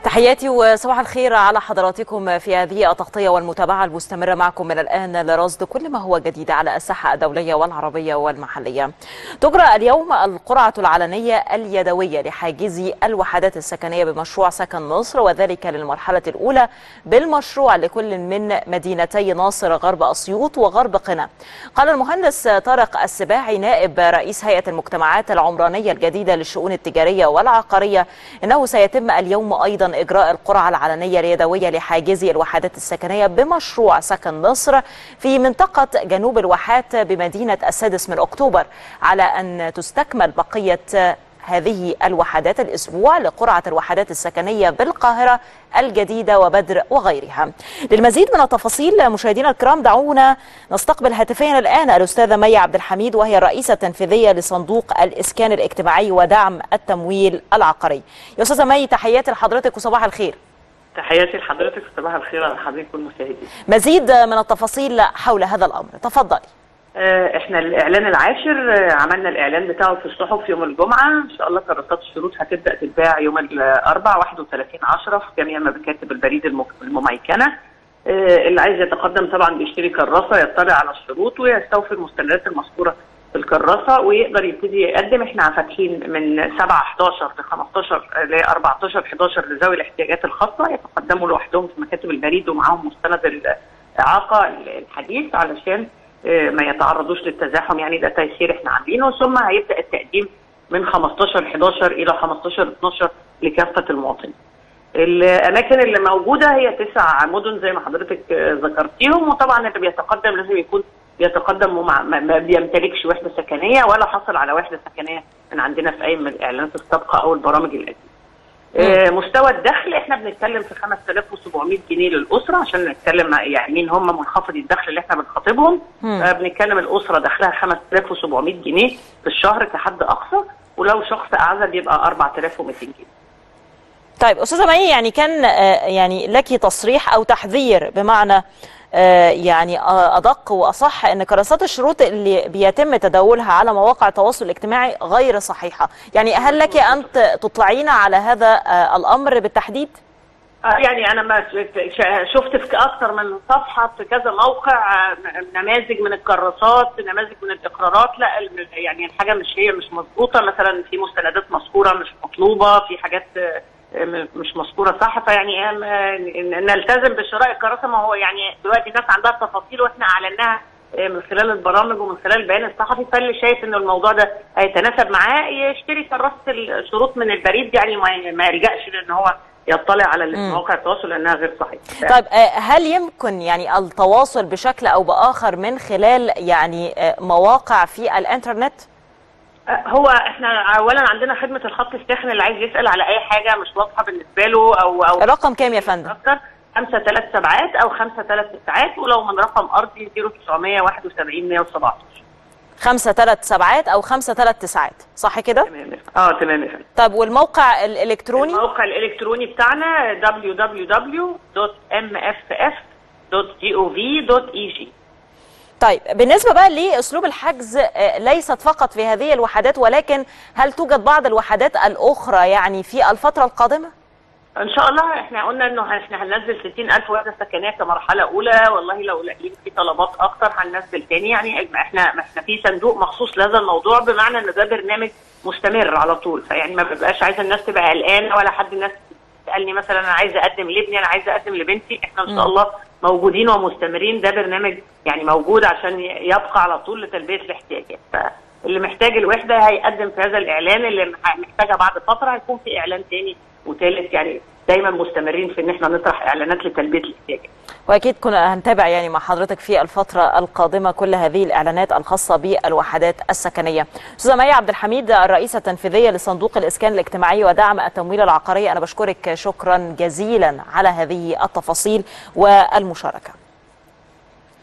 تحياتي وصباح الخير على حضراتكم في هذه التغطية والمتابعة المستمرة معكم من الآن لرصد كل ما هو جديد على الساحة الدولية والعربية والمحلية. تجرى اليوم القرعة العلنية اليدوية لحاجزي الوحدات السكنية بمشروع سكن مصر، وذلك للمرحلة الأولى بالمشروع لكل من مدينتي ناصر غرب أسيوط وغرب قنا. قال المهندس طارق السباعي نائب رئيس هيئة المجتمعات العمرانية الجديدة للشؤون التجارية والعقارية إنه سيتم اليوم أيضا إجراء القرعة العلنية اليدوية لحاجزي الوحدات السكنية بمشروع سكن مصر في منطقة جنوب الواحات بمدينة 6 أكتوبر، على أن تستكمل بقية هذه الوحدات الأسبوع لقرعة الوحدات السكنية بالقاهرة الجديدة وبدر وغيرها. للمزيد من التفاصيل مشاهدينا الكرام دعونا نستقبل هاتفيا الآن الأستاذة مي عبد الحميد، وهي الرئيسة التنفيذية لصندوق الإسكان الاجتماعي ودعم التمويل العقاري. يا أستاذة مي، تحياتي لحضرتك وصباح الخير. تحياتي لحضرتك وصباح الخير على حضرتك والمشاهدين. مزيد من التفاصيل حول هذا الأمر، تفضلي. احنا الاعلان العاشر عملنا الاعلان بتاعه في الصحف يوم الجمعه، ان شاء الله كراسات الشروط هتبدا تتباع يوم الاربعاء 31/10 في جميع مكاتب البريد المميكنه. اللي عايز يتقدم طبعا بيشتري كراسه يطلع على الشروط ويستوفي المستندات المذكوره في الكراسه ويقدر يبتدي يقدم. احنا فاتحين من 7/11 ل 15 ل 14/11 لذوي الاحتياجات الخاصه يتقدموا لوحدهم في مكاتب البريد ومعاهم مستند الاعاقه الحديث علشان ما يتعرضوش للتزاحم، يعني ده تيسير احنا عاملينه. ثم هيبدا التقديم من 15/11 الى 15/12 لكافه المواطنين. الاماكن اللي موجوده هي 9 مدن زي ما حضرتك ذكرتيهم، وطبعا اللي بيتقدم لازم يكون بيتقدم ما بيمتلكش وحده سكنيه ولا حصل على وحده سكنيه من عندنا في اي من الاعلانات السابقه او البرامج القديمه. مستوى الدخل احنا بنتكلم في 5700 جنيه للاسره، عشان نتكلم يعني مين هم منخفضي الدخل اللي احنا بنخاطبهم. بنتكلم الاسره دخلها 5700 جنيه في الشهر كحد اقصى، ولو شخص اعزل بيبقى 4200 جنيه. طيب استاذه مي، يعني كان يعني لك تصريح او تحذير بمعنى يعني أدق وأصح أن كراسات الشروط اللي بيتم تداولها على مواقع التواصل الاجتماعي غير صحيحة، يعني هل لك أن تطلعينا على هذا الأمر بالتحديد؟ يعني أنا ما شفت في أكثر من صفحة في كذا موقع نماذج من الكراسات، نماذج من الإقرارات، لا يعني الحاجة مش مظبوطة، مثلا في مستندات مذكورة مش مطلوبة، في حاجات مش مذكوره صح. فيعني نلتزم بشراء الكراسه. ما هو يعني دلوقتي الناس عندها التفاصيل واحنا اعلناها من خلال البرامج ومن خلال البيان الصحفي، فاللي شايف ان الموضوع ده هيتناسب معاه يشتري كراسه الشروط من البريد، يعني ما يلجاش لان هو يطلع على مواقع التواصل لانها غير صحيحه. طيب هل يمكن يعني التواصل بشكل او باخر من خلال يعني مواقع في الانترنت؟ هو احنا اولا عندنا خدمه الخط الساخن اللي عايز يسال على اي حاجه مش واضحه بالنسبه له او الرقم كام يا فندم؟ 537 او 539، ولو من رقم ارضي 0971 117. 537 او 539 صح كده؟ تمام. تمام يا فندم. طب والموقع الالكتروني؟ الموقع الالكتروني بتاعنا www.mff.gov.eg. طيب بالنسبة بقى لأسلوب الحجز ليست فقط في هذه الوحدات، ولكن هل توجد بعض الوحدات الأخرى يعني في الفترة القادمة؟ إن شاء الله احنا قلنا إنه احنا هننزل 60,000 وحدة سكنية كمرحلة أولى، والله لو لاقيين في طلبات أكتر هننزل تاني. يعني احنا في صندوق مخصوص لهذا الموضوع، بمعنى إن ده برنامج مستمر على طول، فيعني ما ببقاش عايزة الناس تبقى قلقانة ولا حد الناس تسألني مثلا أنا عايزة أقدم لابني، أنا عايزة أقدم لبنتي. احنا إن شاء الله موجودين ومستمرين، ده برنامج يعني موجود عشان يبقى على طول لتلبية الاحتياجات. فاللي محتاج الوحدة هيقدم في هذا الإعلان، اللي محتاجها بعد فترة هيكون في إعلان تاني وثالث، يعني دايما مستمرين في ان احنا نطرح اعلانات لتلبيه الاحتياجات. واكيد كنا هنتابع يعني مع حضرتك في الفتره القادمه كل هذه الاعلانات الخاصه بالوحدات السكنيه. استاذه مي عبد الحميد، الرئيسه التنفيذيه لصندوق الاسكان الاجتماعي ودعم التمويل العقاري، انا بشكرك شكرا جزيلا على هذه التفاصيل والمشاركه.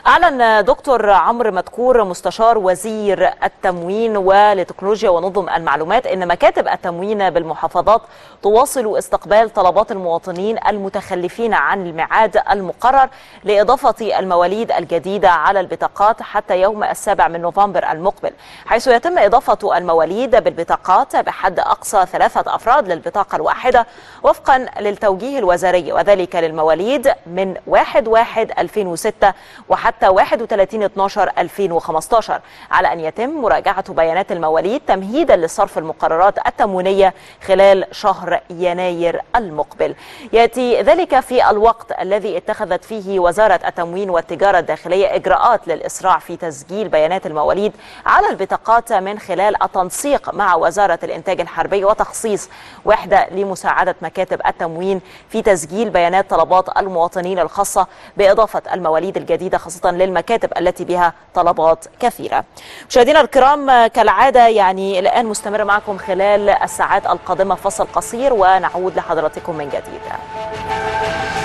أعلن دكتور عمرو مدكور مستشار وزير التموين ولتكنولوجيا ونظم المعلومات أن مكاتب التموين بالمحافظات تواصل استقبال طلبات المواطنين المتخلفين عن الميعاد المقرر لإضافة المواليد الجديدة على البطاقات حتى يوم 7 نوفمبر المقبل، حيث يتم إضافة المواليد بالبطاقات بحد أقصى 3 أفراد للبطاقة الواحدة وفقا للتوجيه الوزاري، وذلك للمواليد من 1/1/2006 وحتى 31/12/2015، على أن يتم مراجعة بيانات المواليد تمهيدا لصرف المقررات التموينية خلال شهر يناير المقبل. يأتي ذلك في الوقت الذي اتخذت فيه وزارة التموين والتجارة الداخلية إجراءات للإسراع في تسجيل بيانات المواليد على البطاقات من خلال التنسيق مع وزارة الإنتاج الحربي وتخصيص وحدة لمساعدة مكاتب التموين في تسجيل بيانات طلبات المواطنين الخاصة بإضافة المواليد الجديدة، خاصة للمكاتب التي بها طلبات كثيرة. مشاهدينا الكرام، كالعادة يعني الآن مستمرة معكم خلال الساعات القادمة فصل قصير ونعود لحضراتكم من جديد.